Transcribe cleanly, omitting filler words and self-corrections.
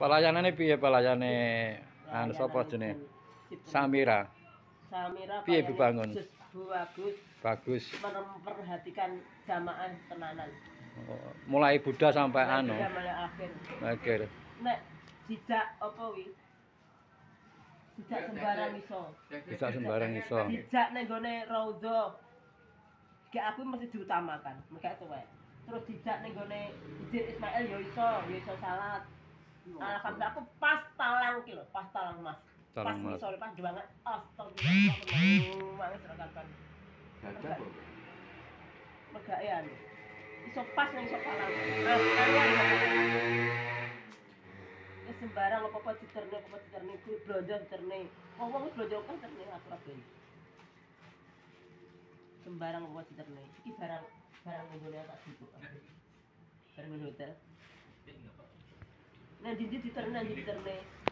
Pelayanane piye pelayane anu sapa jenenge? Samira. Samira Piye Bu Bangun? bagus. Bagus. Memperhatikan jamaah tenanan. Oh, mulai Buddha sampai anu. Mulai akhir. Akhir. Nek dijak apa wi? Dijak sembarang iso. Dijak sembarang iso. Dijak ning gone raudha. Gak aku mesti diutamakan, mereka itu wae. Terus dijak ning gone Masjid Ismail ya iso salat. Alhamdulillah aku pas talang ki lho, pas talang Mas. Pas sore pas banget. Astagfirullah. Mangis rekakan. Jajak kok. Megaean. Iso pas ning iso talang. Ya sembarang apa-apa diterne blonjo diterne. Wong wis blonjo kan terne aku ora ben. Sembarang apa diterne. Iki barang ngene tak duduk. Barang hotel. Nah, diterne.